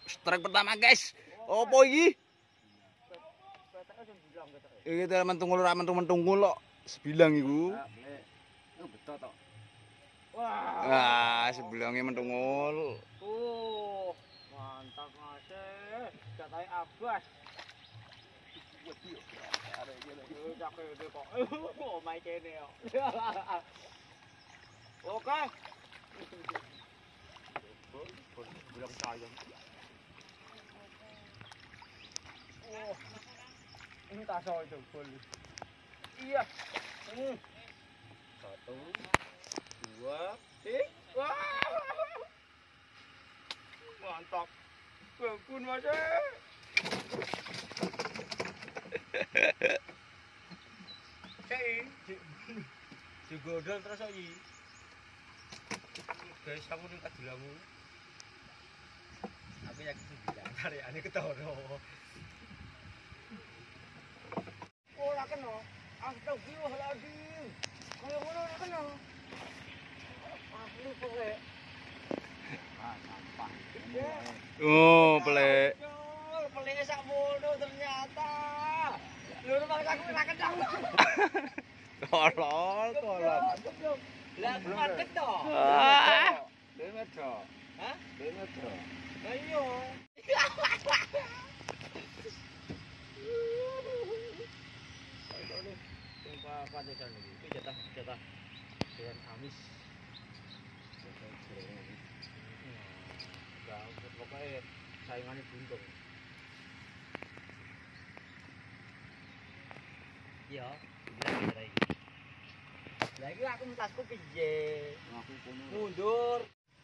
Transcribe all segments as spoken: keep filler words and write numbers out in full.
Strike pertama, guys. Opo iki? Iki teman tunggu ra mentung-mentung kok. Sebilang iku. Wah, sebilangnya mentungul. Oh, mantap Mas. Katanya abas. Oh, main kene yo. Oke. Bilang sayang. Oh. Ini tak soal itu gol. Iya. Hmm. Satu, dua, tiga. Wah. Mantap. Bagus Mas. Hei, digodol terus iki. Guys, kamu ning kadulamu. Aku yakin sembilan, tarikane ketara. Ora kena. Astagfirullahaladzim. Kaya ngono ora kena. Asli pokoke. Ah, sampah. Oh, pelek. Peleknya sak mono ternyata. Lho malah aku ora kencang. Tolol, tolol. Lah aku madeg to. Dene to. Hah? Dene to. Ayo. Sumpah patesan iki. Iki jatah jatah dengan Kamis. Enggak, pokoknya saingannya buntung. Iya, bener iki. Lah iki aku tasku piye? Aku kono. Mundur.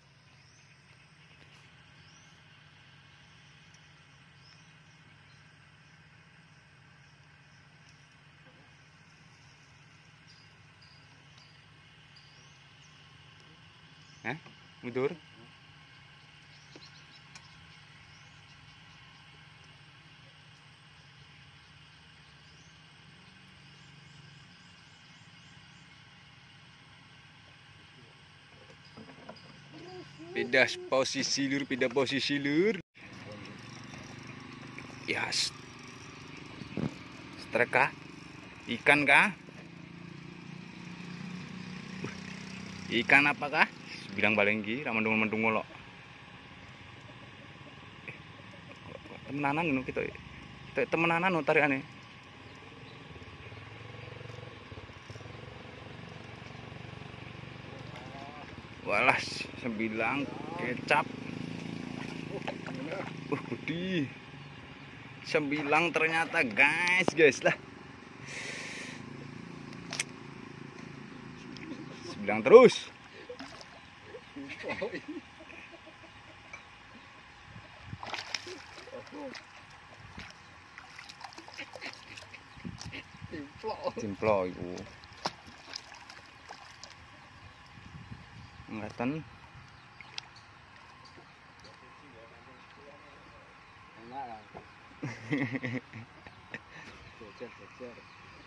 Hah? Mundur? Pindah posisi lur, pindah posisi lur. Yes. Strike kah? Ikan kah? Ikan apakah? Bilang balenggi, ramandung-mandung ngolok. Temenanan ngono kita. Kita temenanan no tarikane. Walah, sembilang kecap. Uh, gede. Sembilang ternyata, guys, guys lah. Sembilang terus. Timplok iku. Ngeten. Enak lah. Jejer jejer.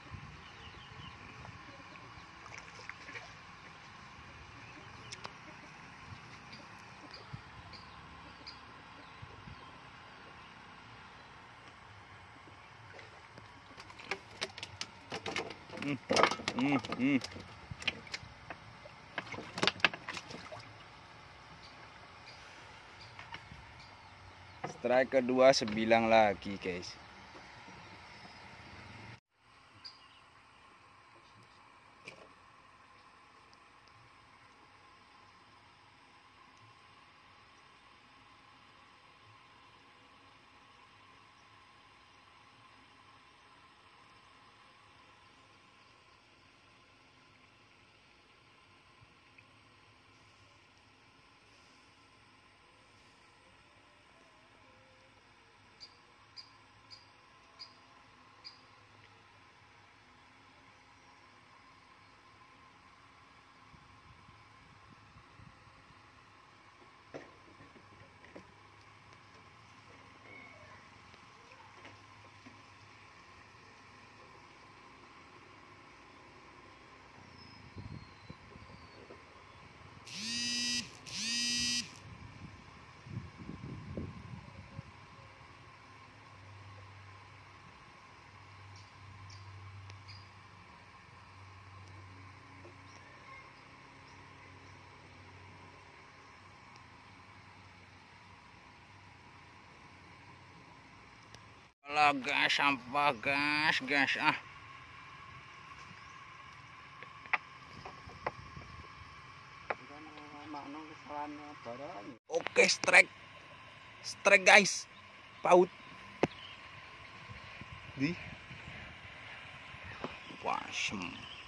Hmm, hmm, hmm. Strike kedua sebilang lagi, guys. Astaga guys, sampah guys, guys ah. Oke, strike. Strike guys. Paut. Di. Wasem.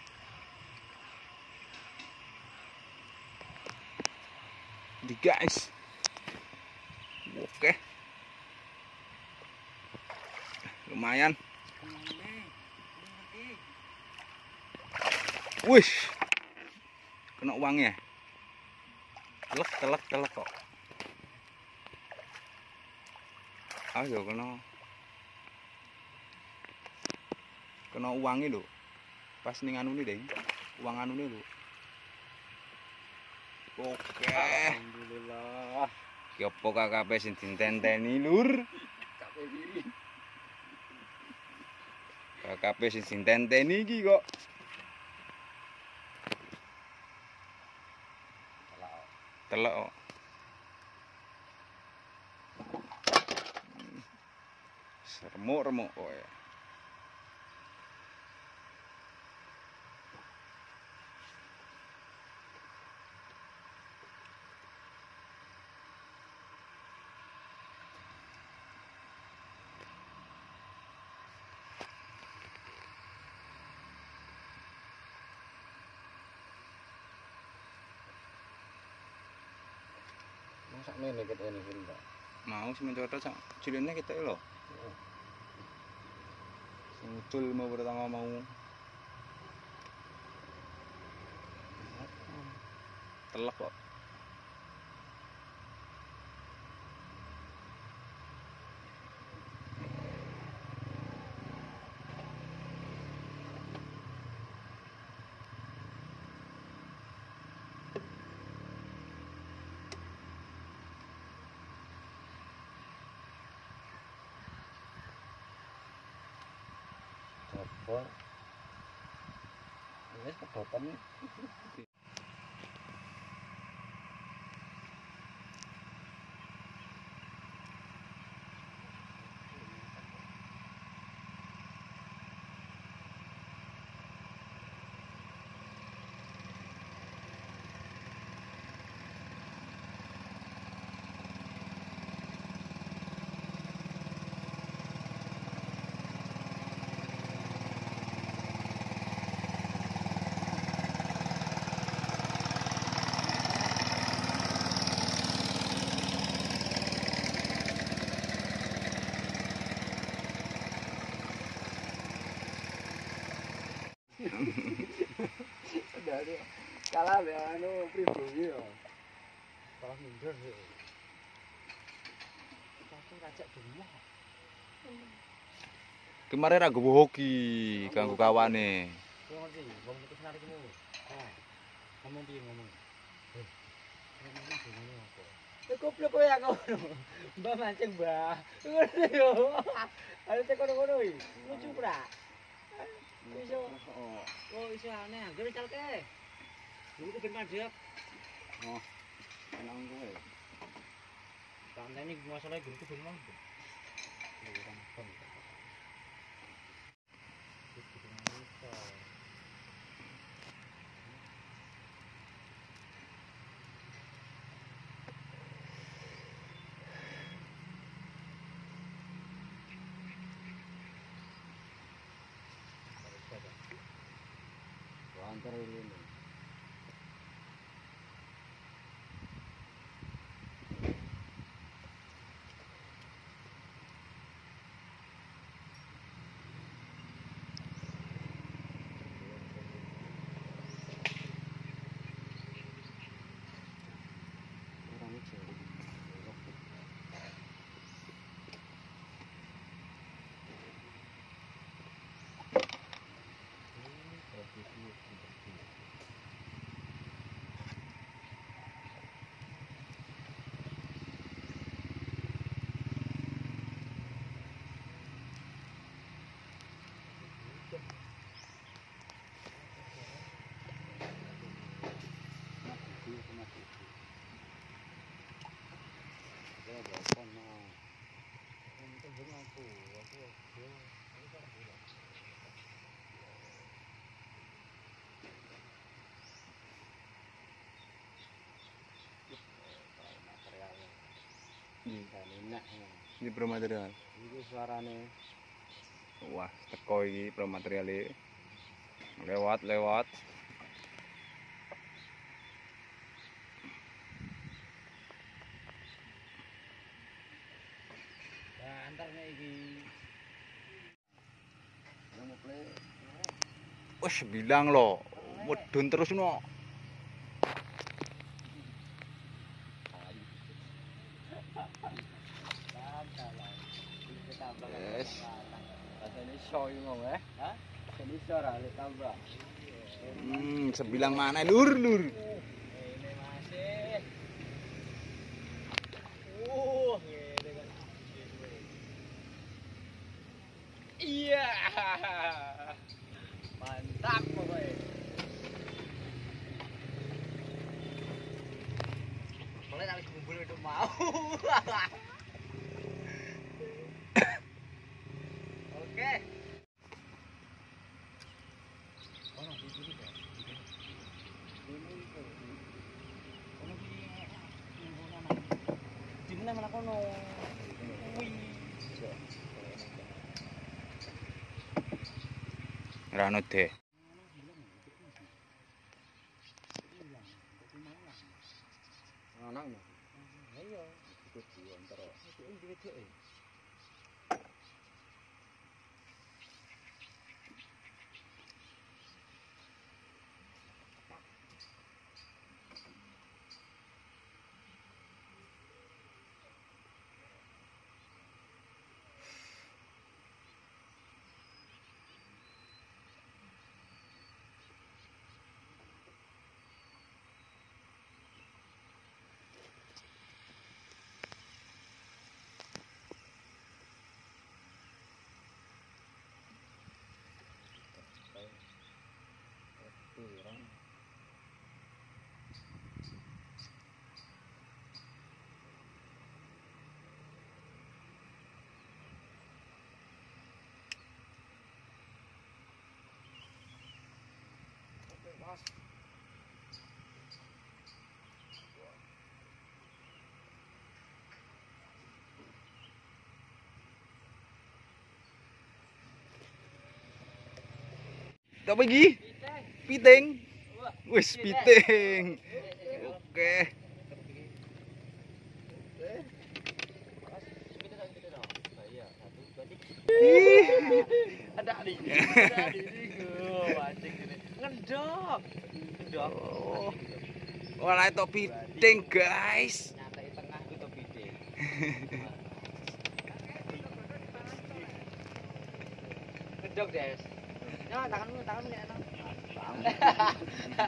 Di guys. Oke. Lumayan. Wih. Kena uangnya. Telek, telek, telek kok. Ayo kena. Kena uangnya lho. Pas ning anu nih, Deng. Uang anu nih lho. Oke. Alhamdulillah. Ki opo K K P sing ditenteni, Lur? K P diri. K K P sing ditenteni iki kok. Telek kok. Remuk-remuk kok ya. Masak mene ket ini kita. Mau sing mencoba sak cilene kita lho. Sing ucul mau pertama mau. Telek kok. Coba. Wis kedotan. Dari kalah ya anu pribumi ya. Kalah minder ya. Tapi ngajak dulu. Kemarin aku hoki ganggu kawane. Yo ngerti, wong iki narik mu. Nah. Ngomong piye ngomong. Eh. Ngomong ngomong apa? Eh goblok kowe ya ngono. Mbah mancing, Mbah. Ngono yo. Ayo cek kono-kono iki. Lucu pra. Iso. Oh, iso aneh, anggere calke. Iku ben mandek. Oh. Enang kowe. Tandane masalah guru ben mandek. Antar ini. Aku Ini pro material. Ini suarane. Wah, teko iki pro materiale. Lewat lewat. Ya antarnya iki. Wes bilang lo, medun terus no. Yes. Rasane iso iki mau eh. Hah? Rasane iso ra lek tambah. Hmm, sebilang mana lur lur. Ini masih. Uh, ngene kan. Iya. Mantap pokoknya. Boleh tak kumpul itu mau. Oke. Ono di sini kan. Ini itu. Ono di di mana mana kono. Wih. Rano deh. Anak no. Ayo. Ikut dulu antara. Ini wedok e. Apa lagi? Piting. Wis piting. Oke. Ada di. Ada di. Mancing ini. Ngedok. Ngedok. Oh. Wala itu piting, guys. Nyatai tengah itu piting. Ngedok, Des. Ya, tanganmu, tanganmu ya, enak.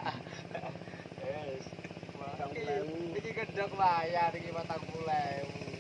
Yes. Iki ngedok bayar iki patang puluh ribu.